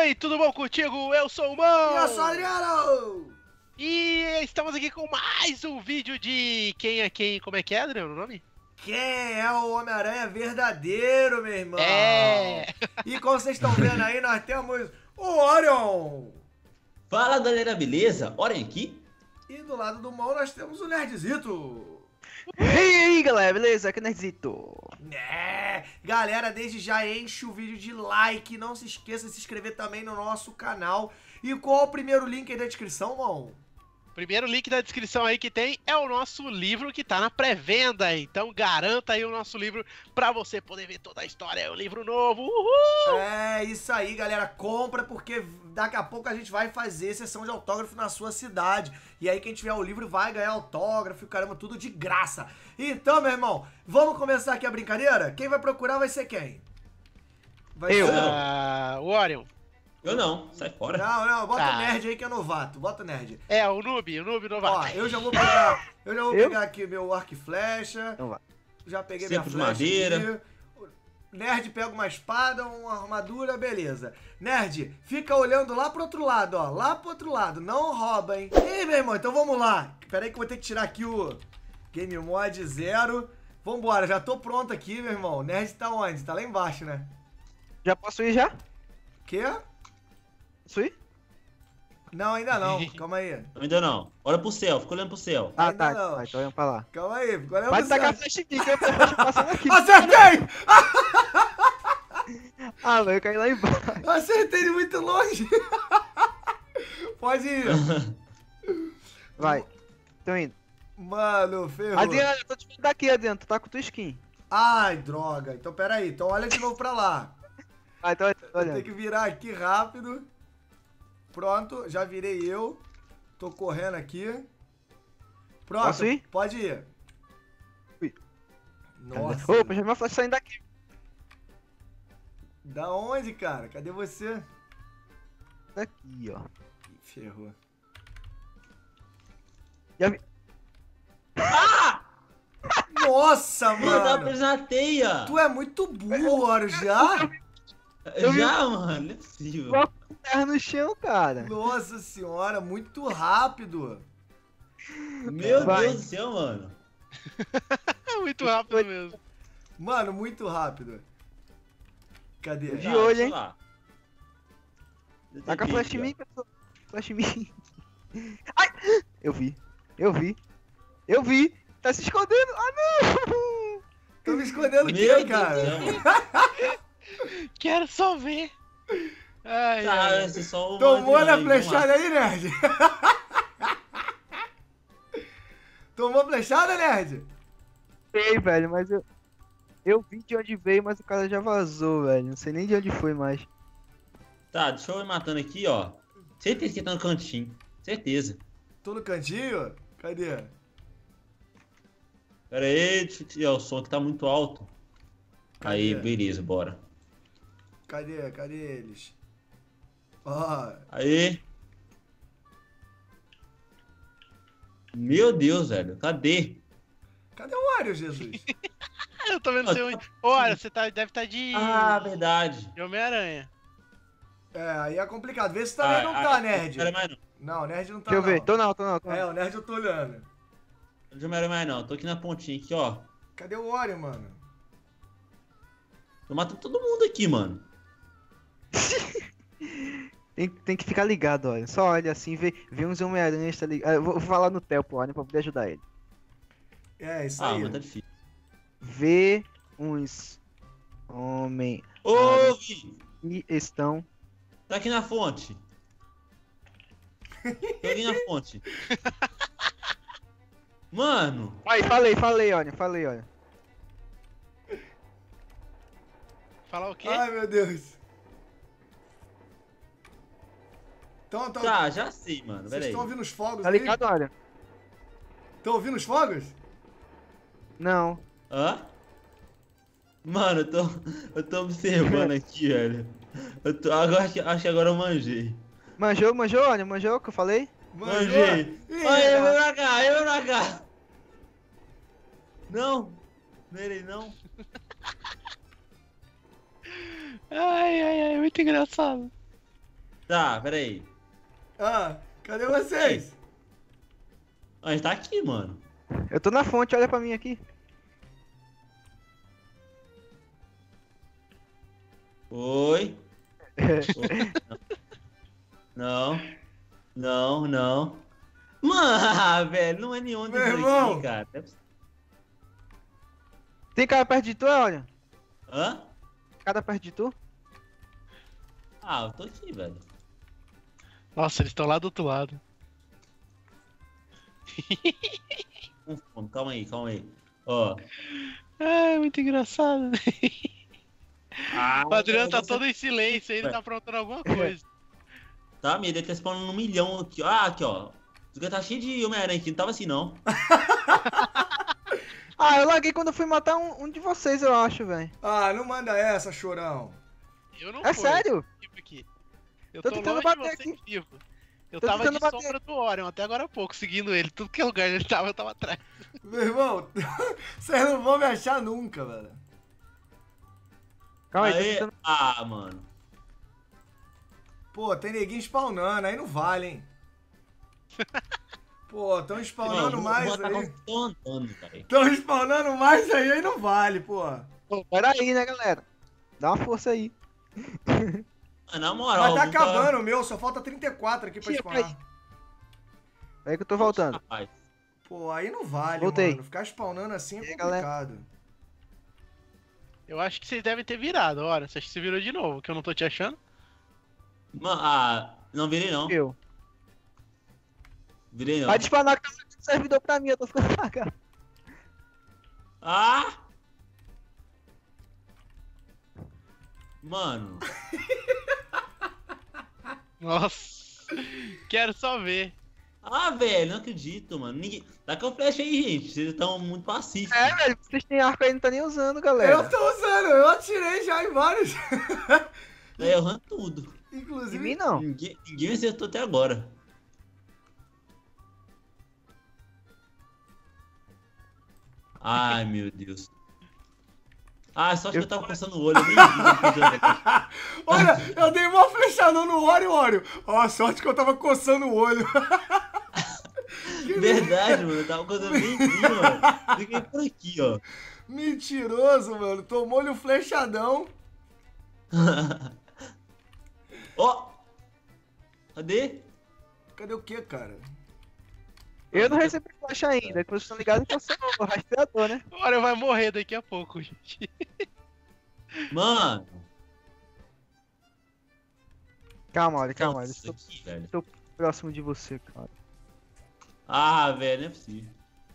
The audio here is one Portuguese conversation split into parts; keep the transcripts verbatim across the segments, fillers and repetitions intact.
Oi, tudo bom contigo? Eu sou o Mão! E eu sou o Adriano! E estamos aqui com mais um vídeo de quem é quem, como é que é, Adriano, o nome? Quem é o Homem-Aranha verdadeiro, meu irmão? É! E como vocês estão vendo aí, nós temos o Orion! Fala galera, beleza? Olhem aqui. E do lado do Mão nós temos o Nerdzito! E aí galera, beleza? Aqui é o Nerdzito. Né? Galera, desde já enche o vídeo de like, não se esqueça de se inscrever também no nosso canal. E qual é o primeiro link aí da descrição, Mão? Primeiro link da descrição aí que tem é o nosso livro que tá na pré-venda, então garanta aí o nosso livro pra você poder ver toda a história, é um livro novo, uhul! É isso aí, galera, compra porque daqui a pouco a gente vai fazer sessão de autógrafo na sua cidade. E aí quem tiver o livro vai ganhar autógrafo, caramba, tudo de graça. Então, meu irmão, vamos começar aqui a brincadeira? Quem vai procurar vai ser quem? Vai Eu. ser... Ah, o Orion. Eu não, sai fora. Não, não, bota Ah. o nerd aí que é novato, bota o nerd. É, o noob, o noob novato. Ó, eu já vou pegar, eu já vou Eu? pegar aqui meu arco e flecha. Então vai. Já peguei Sempre de minha flecha madeira. aqui. O Nerd pega uma espada, uma armadura, beleza. Nerd, fica olhando lá pro outro lado, ó. Lá pro outro lado, não rouba, hein. Ih, meu irmão, então vamos lá. Pera aí que eu vou ter que tirar aqui o Game Mode zero. Vambora, já tô pronto aqui, meu irmão. Nerd tá onde? Tá lá embaixo, né? Já posso ir já? Quê? Posso ir? Não, ainda não. Calma aí. Ainda não. Olha pro céu, fica olhando pro céu. Ah, Ainda tá. não. Tá, então olhando pra lá. Calma aí, fica olhando Vai pro tacar a céu. flecha em mim, que eu tô passando aqui. Acertei! Ah, velho, eu caí lá embaixo. Acertei ele muito longe. Pode ir. Vai. Tô indo. Mano, ferrou. Adriano, eu tô te vendo daqui, Adriano. Tu tá com tua skin. Ai, droga. Então, pera aí. Então, olha de novo pra lá. Vai, tô, tô Vou ter olhando. que virar aqui rápido. Pronto, já virei eu. Tô correndo aqui. Pronto, Posso ir? pode ir. Fui. Nossa. Opa, já vi uma flecha saindo daqui. Da onde, cara? Cadê você? Daqui, ó. Ih, ferrou. Já vi. Nossa, Mano, tá mano. preso na teia. Tu é muito burro, Oro, já? Eu vi- Já, mano, não é possível. Coloca a terra no chão, cara. Nossa senhora, muito rápido. Meu Vai. Deus do céu, mano. É muito rápido mesmo. Mano, muito rápido. Cadê? De olho, hein? Lá. Taca a flecha em mim, pessoal. Flecha em mim. Ai! Eu vi. Eu vi. Eu vi. Tá se escondendo. Ah, não! Tô me escondendo Meu aqui, Deus cara. do céu, mano. Quero só ver. Ai, Tá, ai. esse é só o Tomou na Adriano aí, vamos lá. flechada aí, nerd? Tomou flechada, nerd? Sei, velho, mas eu. Eu vi de onde veio, mas o cara já vazou, velho. Não sei nem de onde foi mais. Tá, deixa eu ir matando aqui, ó. Certeza que tá no cantinho. Certeza. Tô no cantinho? Cadê? Pera aí, deixa eu tirar o som que tá muito alto. Aí, Cadê? beleza, bora. Cadê? Cadê eles? Ó, Aí. Meu Deus, velho. Cadê? cadê o Wario, Jesus? Eu tô vendo você onde. Olha, você tá, deve estar de. Ah, verdade. de Homem-Aranha. É, aí é complicado. Vê se também Ah, não ah, tá, não nerd. quero mais não. Não, nerd não tá, Deixa eu ver. não. Tô não, tô não, tô não. É, o nerd eu tô olhando. Não quero mais não. Tô aqui na pontinha, aqui, ó. Cadê o Wario, mano? Tô matando todo mundo aqui, mano. Tem, tem que ficar ligado, olha. Só olha assim, vê, vê uns Homem-Aranha, tá ligado? Ah, eu vou, vou falar no Theo pro Olha pra poder ajudar ele. É, isso Ah, aí. mas tá difícil. Vê uns homem Ô, Vi! que estão. Tá aqui na fonte. Tô aqui na fonte. Mano! Aí, falei, falei, olha, falei, olha. Falar o quê? Ai, meu Deus. Então, então, Tá, já sei, mano. vocês Pera aí. estão ouvindo os fogos Tá aí? ligado, olha? Estão ouvindo os fogos? Não. Hã? Mano, eu tô, eu tô observando aqui, velho. Eu tô, agora, acho que- acho que agora eu manjei. Manjou, manjou, olha, manjou o que eu falei? Manjei. Ih, Olha, eu vou pra cá, eu vou pra cá. Não. Não era ele, não. Ai, ai, ai, muito engraçado. Tá, peraí. Ah, cadê vocês? A gente tá aqui, mano. Eu tô na fonte, olha pra mim aqui. Oi. Não. Não, não. Mano, velho, não é nenhum Meu desses irmão. aqui, cara. É poss- Tem cara perto de tu, olha. Hã? Cada perto de tu. Ah, eu tô aqui, velho. Nossa, eles estão lá do outro lado. Com fome, calma aí, calma aí. Ó. É, muito engraçado. Ah, O Adriano tá você- todo em silêncio, aí ele tá aprontando alguma coisa. Tá, me deve ter spawnando um milhão aqui. Ah, aqui, ó. Isso aqui tá cheio de Homem-Aranha aqui, não tava assim, não. Ah, eu larguei quando eu fui matar um, um de vocês, eu acho, velho. Ah, não manda essa, chorão. Eu não É fui, sério? eu vivo aqui. Eu Tô tô, tentando longe de bater você aqui. vivo. Eu Tô tava tentando de bater. sombra do Orion até agora há pouco, seguindo ele. Tudo que lugar ele tava, eu tava atrás. Meu irmão, vocês não vão me achar nunca, velho. Calma aí, tô Aê. tentando... Ah, mano. Pô, tem neguinho spawnando, aí não vale, hein? Pô, tão spawnando Não, mais vou atacar aí. um- tô andando, velho. Tão spawnando mais aí, aí não vale, pô. Pô, peraí, né, galera? Dá uma força aí. Mas na moral, Mas tá nunca- acabando o meu, só falta trinta e quatro aqui pra Tia, spawnar. Peraí que eu tô voltando. Rapaz. Pô, aí não vale, Voltei. mano. Ficar spawnando assim E é aí, galera? complicado. Eu acho que vocês devem ter virado, olha. Você acha que você virou de novo, que eu não tô te achando? Mano, ah, não virei não. Eu. Virei não. Vai disparar que tá fazendo servidor pra mim, eu tô ficando cagado. Ah! Mano. Nossa. Quero só ver. Ah, velho, não acredito, mano. Ninguém... Dá com a flecha aí, gente. Vocês estão muito pacíficos. É, velho, vocês têm arco aí, não tá nem usando, galera. Eu tô usando, eu atirei já em vários. Tá errando tudo. Em Inclusive. mim não. Ninguém, ninguém me acertou até agora. Ai, meu Deus. Ah, só acho que eu tava coçando o olho, eu nem vi. Olha, eu dei uma flechadão no Oreo, Oreo. Ó, a sorte que eu tava coçando o olho. Verdade, mano. Eu tava coçando bem vi, mano. Fiquei por aqui, ó. Mentiroso, mano. Tomou-lhe um flechadão. Ó! Cadê? Cadê o que, cara? Eu não recebi flecha ainda, que vocês estão ligados que eu sou o rastreador, né? O Orion vai morrer daqui a pouco, gente. Mano! Calma, olha, calma, olha. Nossa, Eu aqui, velho. estou próximo de você, cara. Ah, velho, não é possível.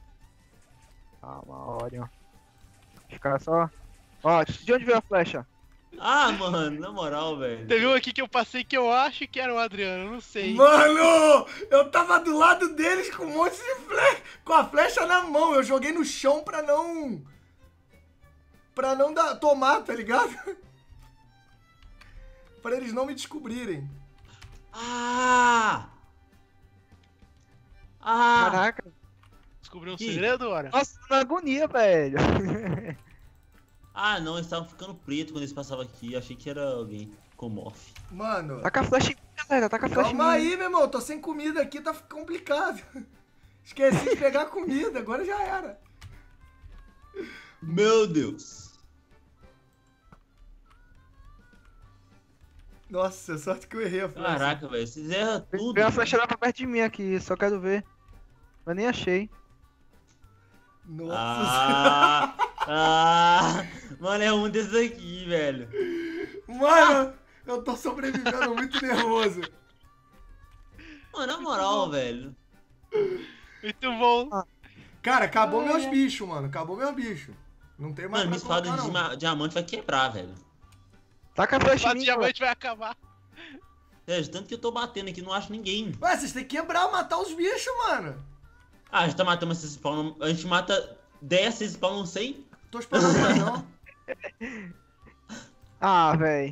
Calma, olha. Os caras só... Ó, de onde veio a flecha? Ah, mano, na moral, velho. Teve um aqui que eu passei que eu acho que era o Adriano, eu não sei. Mano, eu tava do lado deles com um monte de flecha, com a flecha na mão. Eu joguei no chão pra não... Pra não dar, tomar, tá ligado? Pra eles não me descobrirem. Ah! Ah! Caraca. Descobriu um Que? segredo, Orion? Nossa, tô na agonia, velho. Ah, não, eles estavam ficando preto quando eles passavam aqui. Eu achei que era alguém com morph. Mano, Taca a flecha em mim, galera, taca a flecha em mim. calma aí, meu irmão. Tô sem comida aqui, tá complicado. Esqueci de pegar comida, agora já era. Meu Deus! Nossa, sorte que eu errei a flecha. Caraca, velho, vocês erram tudo. Veio uma flecha lá pra perto de mim aqui, só quero ver. Mas nem achei. Nossa. Ah! Ah! Mano, é um desses aqui, velho. Mano, eu tô sobrevivendo muito nervoso. Mano, na moral, velho. Muito bom. Cara, acabou meus bichos, mano. Acabou meus bichos. Não tem mais Mano, minha pra espada colocar, de não. dima- diamante vai quebrar, velho. Taca a flecha O em mim, diamante vai acabar. Sério, tanto que eu tô batendo aqui, não acho ninguém. Ué, vocês têm que quebrar, matar os bichos, mano. Ah, a gente tá matando esses spawn. A gente mata dez, esses spawn cem. Tô esperando mais não. Ah, velho.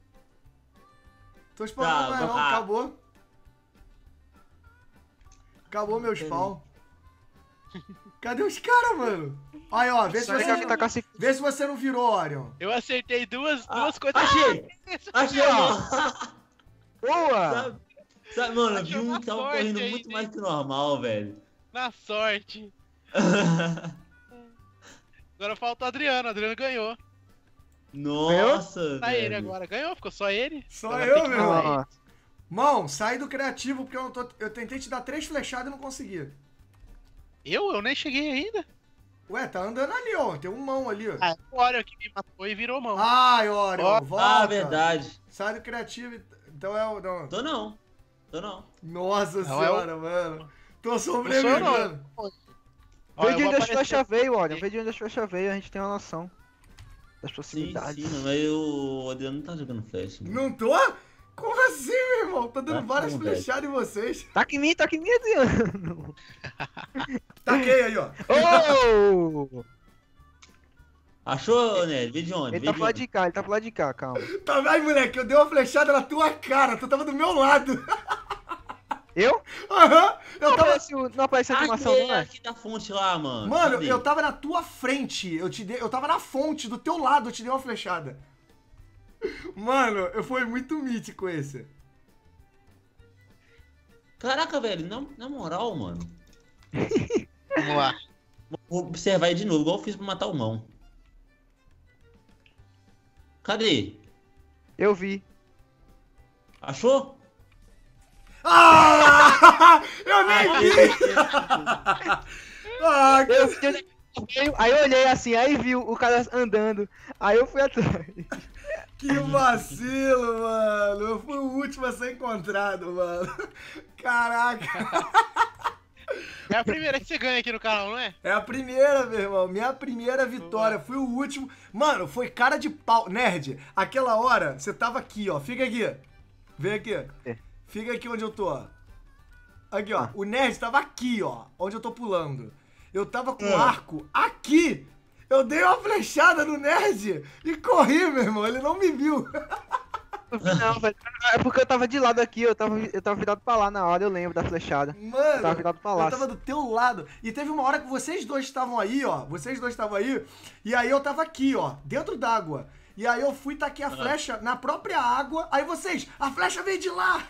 Tô esperando Tá, mais não. ah. Acabou. Acabou meu spawn. Cadê os caras, mano? Aí, ó, vê se, Só você, legal que tacar assim. vê se você não virou, Orion. Eu acertei duas, Ah, duas coisas. achei! Achei, ó! Boa! Sabe, sabe, mano, eu vi Achou um uma que tava sorte correndo aí, muito hein? mais que o normal, velho. Na sorte. Agora falta o Adriano. O Adriano ganhou. Nossa, Tá ele velho. agora. Ganhou, ficou só ele. Só Agora eu, tem que meu falar irmão. aí. Nossa. Mão, sai do criativo, porque eu não tô. Eu tentei te dar três flechadas e não consegui. Eu? Eu nem cheguei ainda. Ué, tá andando ali, ó. Tem um mão ali, ó. Ah, o Oreo que me matou e virou mão. Ai, Orion, Ó, volta. Ah, verdade. Sai do criativo. e- Então é o. Não. Tô não. Tô não. Nossa Não, senhora, mano. Tô Não sou eu, sobrevivendo. não. Ó, Vê eu de vou onde as aparecer- flechas veio, olha. Vê de onde as flechas veio, a gente tem uma noção das Sim, possibilidades. sim, mas o Adriano não tá jogando flash. Mano. Não tô? Como assim, meu irmão? Tô dando Vai, várias como, velho? flechadas em vocês. Taca em mim, taca em mim, Adriano. Taquei aí, ó. Oh! Achou, né? Vê de onde? Ele Vê tá de pro lado onde? de cá, ele tá pro lado de cá, calma. Tá vendo, moleque? Eu dei uma flechada na tua cara. Tu tava do meu lado. Eu? Aham. Eu Não tava. aparece, o- não aparece a animação, Aqui, não é? aqui da fonte lá, mano. Mano, Cadê? eu tava na tua frente. Eu te dei, eu tava na fonte, do teu lado, eu te dei uma flechada. Mano, eu fui muito mítico esse. Caraca, velho, na, na moral, mano. Vamos lá. Vou observar aí de novo, igual eu fiz pra matar o mão. Cadê? Eu vi. Achou? Ah! Eu nem vi! Ah, Eu vi onde veio, aí eu olhei assim, aí vi o cara andando, aí eu fui atrás. que vacilo, mano. Eu fui o último a ser encontrado, mano. Caraca. É a primeira que você ganha aqui no canal, não é? É a primeira, meu irmão. Minha primeira vitória. Fui o último. Mano, foi cara de pau. Nerd, aquela hora, você tava aqui, ó. Fica aqui. Vem aqui. É. Fica aqui onde eu tô, ó. Aqui, ó. O Nerd tava aqui, ó. Onde eu tô pulando. Eu tava com o Ah. arco aqui. Eu dei uma flechada no Nerd e corri, meu irmão. Ele não me viu. Não, velho, é porque eu tava de lado aqui, eu tava, eu tava virado pra lá na hora, eu lembro da flechada. Mano, Eu tava virado pra lá. eu tava do teu lado. E teve uma hora que vocês dois estavam aí, ó. Vocês dois estavam aí. E aí eu tava aqui, ó. Dentro d'água. E aí eu fui taquei a flecha na própria água. Aí vocês, a flecha veio de lá.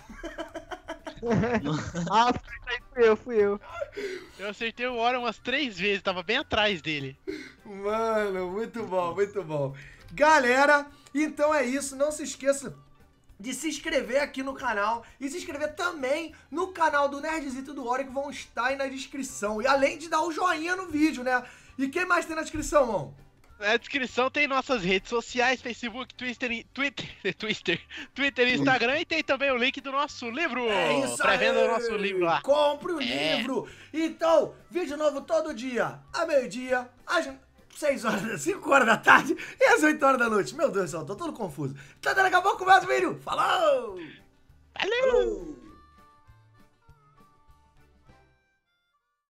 Ah, fui eu, fui eu. Eu acertei o Oreo umas três vezes, tava bem atrás dele. Mano, muito bom, muito bom. Galera, então é isso. Não se esqueça de se inscrever aqui no canal e se inscrever também no canal do Nerdzito e do Oreo, que vão estar aí na descrição. E além de dar o joinha no vídeo, né? E quem mais tem na descrição, mano? Na descrição tem nossas redes sociais, Facebook, Twitter, e- Twitter, Twitter, Twitter e Instagram, e tem também o link do nosso livro. É isso Pré-venda aí. do nosso livro lá. Compre o É. livro. Então, vídeo novo todo dia, a meio-dia, às seis horas, cinco horas da tarde e às oito horas da noite. Meu Deus do céu, tô todo confuso. Então, daqui a pouco mais vídeo. Falou! Valeu!